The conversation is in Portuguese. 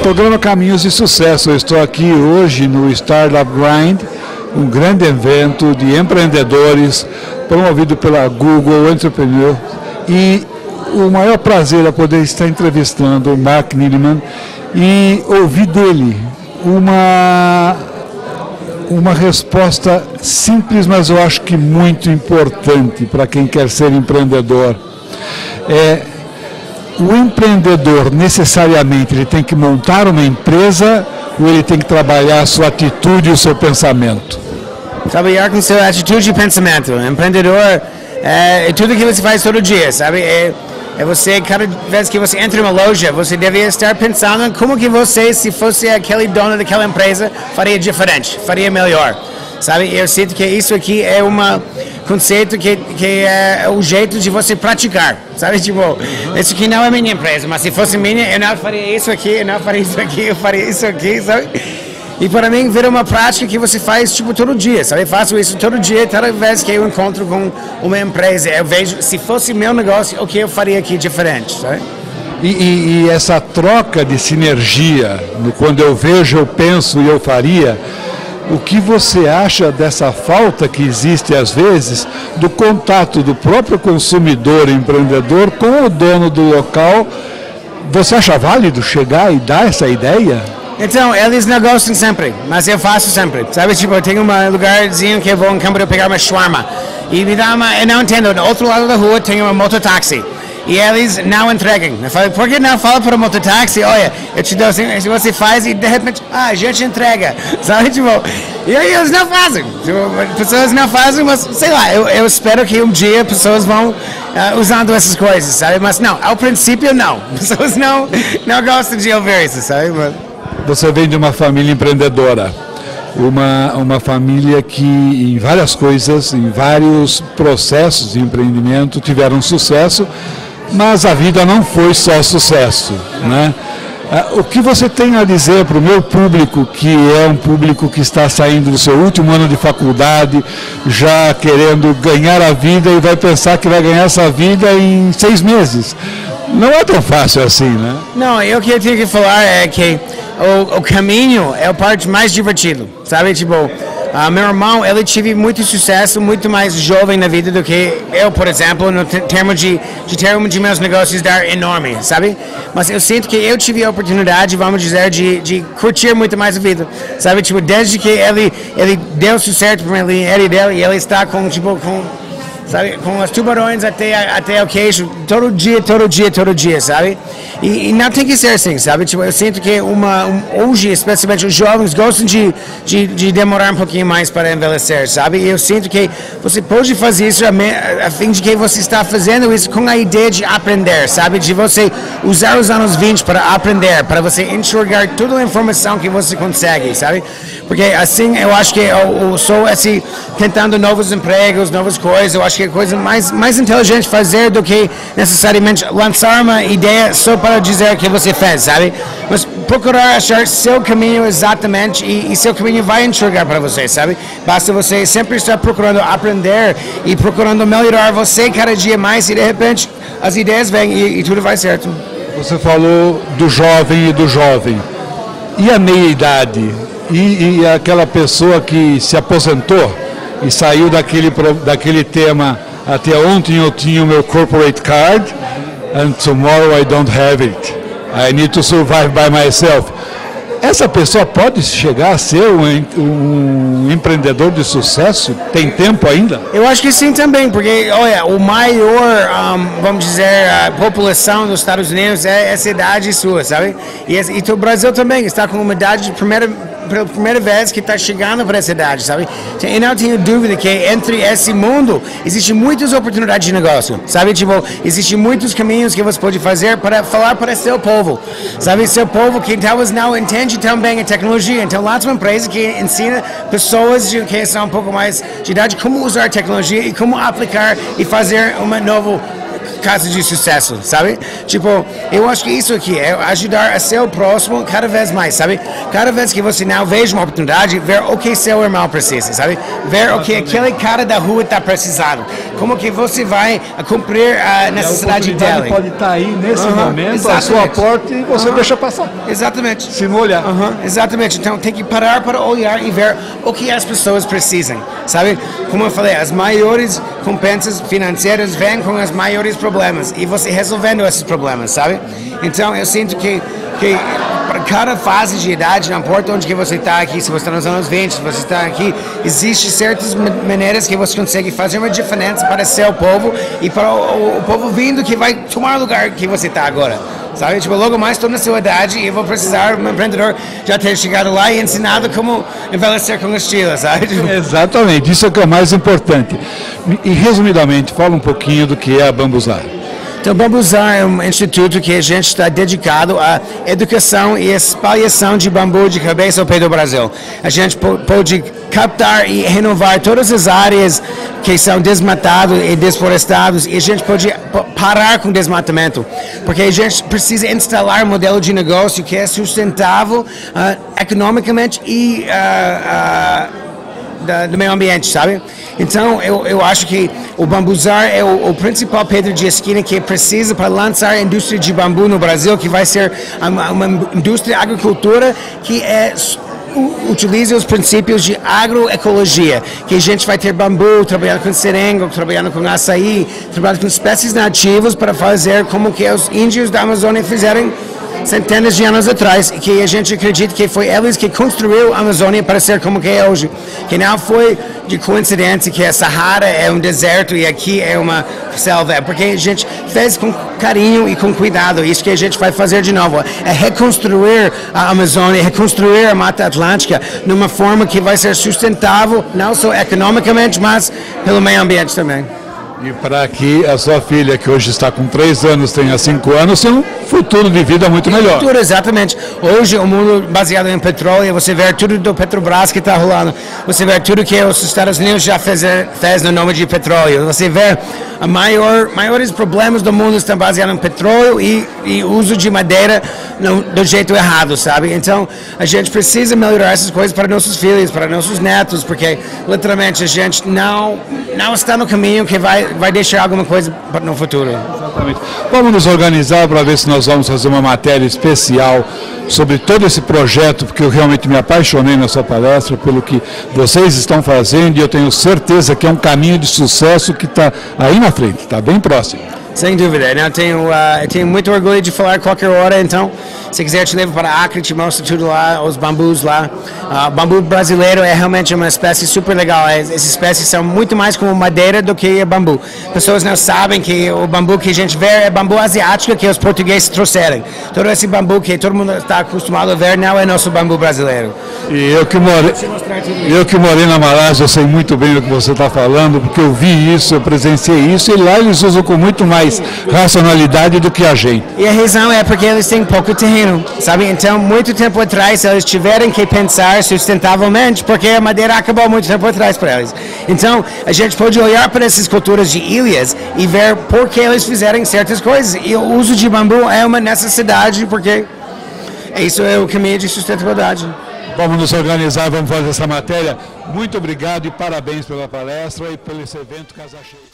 Programa Caminhos de Sucesso. Eu estou aqui hoje no Startup Grind, um grande evento de empreendedores promovido pela Google Entrepreneur, e o maior prazer é poder estar entrevistando o Mark Neeleman e ouvir dele uma resposta simples, mas eu acho que muito importante para quem quer ser empreendedor. O empreendedor necessariamente ele tem que montar uma empresa ou ele tem que trabalhar a sua atitude e o seu pensamento? Trabalhar com sua atitude e pensamento. Empreendedor é tudo que você faz todo dia, sabe? É você, cada vez que você entra em uma loja, você deve estar pensando em como que você, se fosse aquele dono daquela empresa, faria diferente, faria melhor, sabe? Eu sinto que isso aqui é conceito que é o jeito de você praticar, sabe? Tipo, isso aqui não é minha empresa, mas se fosse minha, eu não faria isso aqui, eu não faria isso aqui, eu faria isso aqui, sabe? E para mim vira uma prática que você faz tipo todo dia, sabe? Eu faço isso todo dia, toda vez que eu encontro com uma empresa, eu vejo, se fosse meu negócio, o que eu faria aqui diferente, sabe? E essa troca de sinergia, quando eu vejo, eu penso e eu faria, o que você acha dessa falta que existe às vezes do contato do próprio consumidor empreendedor com o dono do local? Você acha válido chegar e dar essa ideia? Então, eles não gostam sempre, mas eu faço sempre, sabe? Tipo, eu tenho um lugarzinho que eu vou em Câmara pegar uma shawarma e me dá eu não entendo, do outro lado da rua tem um mototáxi. E eles não entregam. Eu falei, por que não fala para o mototáxi? Olha, eu te dou assim, se você faz e de repente, a gente entrega. Sabe, tipo, e aí eles não fazem. Tipo, pessoas não fazem, mas sei lá, eu espero que um dia pessoas vão usando essas coisas, sabe? Mas não, ao princípio não. Pessoas não gostam de ouvir isso, sabe? Você vem de uma família empreendedora. Uma família que em várias coisas, em vários processos de empreendimento tiveram sucesso, mas a vida não foi só sucesso, né? O que você tem a dizer para o meu público, que é um público que está saindo do seu último ano de faculdade, já querendo ganhar a vida e vai pensar que vai ganhar essa vida em 6 meses? Não é tão fácil assim, né? Não, o que eu tenho que falar é que o caminho é a parte mais divertida, sabe? Tipo, meu irmão, ele teve muito sucesso, muito mais jovem na vida do que eu, por exemplo, no termo de meus negócios dar enorme, sabe? Mas eu sinto que eu tive a oportunidade, vamos dizer, de curtir muito mais a vida, sabe? Tipo, desde que ele deu sucesso para ele dele, e ele está sabe, com os tubarões até o queixo, todo dia, sabe? E não tem que ser assim, sabe? Tipo, eu sinto que hoje, especialmente os jovens, gostam de demorar um pouquinho mais para envelhecer, sabe? E eu sinto que você pode fazer isso a fim de que você está fazendo isso com a ideia de aprender, sabe? De você usar os anos 20 para aprender, para você enxergar toda a informação que você consegue, sabe? Porque assim, eu acho que eu sou assim, tentando novos empregos, novas coisas, eu acho que é a coisa mais inteligente fazer do que necessariamente lançar uma ideia só para dizer o que você fez, sabe? Mas procurar achar seu caminho exatamente e seu caminho vai enxergar para você, sabe? Basta você sempre estar procurando aprender e procurando melhorar você cada dia mais e de repente as ideias vêm e tudo vai certo. Você falou do jovem e do jovem. E a meia-idade? E aquela pessoa que se aposentou e saiu daquele tema, até ontem eu tinha o meu corporate card and tomorrow I don't have it. I need to survive by myself. Essa pessoa pode chegar a ser um empreendedor de sucesso? Tem tempo ainda? Eu acho que sim também, porque, olha, o maior, vamos dizer, a população dos Estados Unidos é essa idade sua, sabe? E o Brasil também está com uma idade pela primeira vez que está chegando para essa idade, sabe? Eu não tenho dúvida que entre esse mundo existem muitas oportunidades de negócio, sabe? Tipo, existem muitos caminhos que você pode fazer para falar para seu povo, sabe? Seu povo que talvez não entende tão bem a tecnologia. Então, lá tem uma empresa que ensina pessoas que são um pouco mais de idade como usar a tecnologia e como aplicar e fazer uma nova caso de sucesso, sabe? Tipo, eu acho que isso aqui é ajudar a seu próximo cada vez mais, sabe? Cada vez que você não veja uma oportunidade, ver o que seu irmão precisa, sabe? Ver o que aquele cara da rua está precisando. como que você vai cumprir a necessidade dela. Pode estar aí nesse momento, exatamente. à sua porta, e você deixa passar. Exatamente. Se não olhar. Exatamente. Então tem que parar para olhar e ver o que as pessoas precisam, sabe? Como eu falei, as maiores compensas financeiras vêm com os maiores problemas e você resolvendo esses problemas, sabe? Então eu sinto que para cada fase de idade, não importa onde que você está aqui, se você está nos anos 20, se você está aqui, existem certas maneiras que você consegue fazer uma diferença para seu povo e para o povo vindo que vai tomar o lugar que você está agora. Sabe? Tipo, logo mais estou na sua idade e eu vou precisar, um empreendedor, já ter chegado lá e ensinado como envelhecer com estilo, sabe? Tipo... Exatamente, isso é o que é o mais importante. E resumidamente, fala um pouquinho do que é a Bambuzar. Então, Bambuzar é um instituto que a gente está dedicado à educação e espalhação de bambu de cabeça ao pé do Brasil. A gente pode captar e renovar todas as áreas que são desmatadas e desflorestadas e a gente pode parar com o desmatamento, porque a gente precisa instalar um modelo de negócio que é sustentável economicamente e do meio ambiente, sabe? Então, eu acho que o Bambuzar é o principal pedra de esquina que precisa para lançar a indústria de bambu no Brasil, que vai ser uma indústria de agricultura que utiliza os princípios de agroecologia, que a gente vai ter bambu trabalhando com seringa, trabalhando com açaí, trabalhando com espécies nativas para fazer como que os índios da Amazônia fizeram centenas de anos atrás, que a gente acredita que foi eles que construíram a Amazônia para ser como que é hoje, que não foi de coincidência que a Sahara é um deserto e aqui é uma selva, porque a gente fez com carinho e com cuidado, isso que a gente vai fazer de novo, é reconstruir a Amazônia, reconstruir a Mata Atlântica numa forma que vai ser sustentável, não só economicamente, mas pelo meio ambiente também. E para que a sua filha, que hoje está com 3 anos, tenha 5 anos, tenha um futuro de vida muito melhor. Futuro, exatamente. Hoje, o mundo baseado em petróleo, você vê tudo do Petrobras que está rolando. Você vê tudo que os Estados Unidos já fez no nome de petróleo. Você vê maiores problemas do mundo estão baseados em petróleo e uso de madeira do jeito errado, sabe? Então, a gente precisa melhorar essas coisas para nossos filhos, para nossos netos, porque, literalmente, a gente não está no caminho que vai deixar alguma coisa no futuro. Exatamente. Vamos nos organizar para ver se nós vamos fazer uma matéria especial sobre todo esse projeto, porque eu realmente me apaixonei na sua palestra pelo que vocês estão fazendo e eu tenho certeza que é um caminho de sucesso que está aí na frente, está bem próximo. Sem dúvida, né? Eu tenho muito orgulho de falar qualquer hora, então, se quiser te levo para Acre, te mostro tudo lá, os bambus lá. Bambu brasileiro é realmente uma espécie super legal, essas espécies são muito mais como madeira do que bambu. Pessoas não sabem que o bambu que a gente vê é bambu asiático que os portugueses trouxeram. Todo esse bambu que todo mundo está acostumado a ver não é nosso bambu brasileiro. E eu que morei na Malásia, eu sei muito bem o que você está falando, porque eu vi isso, eu presenciei isso, e lá eles usam com muito mais racionalidade do que a gente. E a razão é porque eles têm pouco terreno, sabe? Então, muito tempo atrás, eles tiveram que pensar sustentavelmente, porque a madeira acabou muito tempo atrás para eles. Então, a gente pode olhar para essas culturas de ilhas e ver por que eles fizeram certas coisas. E o uso de bambu é uma necessidade, porque isso é o caminho de sustentabilidade. Vamos nos organizar, vamos fazer essa matéria. Muito obrigado e parabéns pela palestra e pelo esse evento Casa Cheia.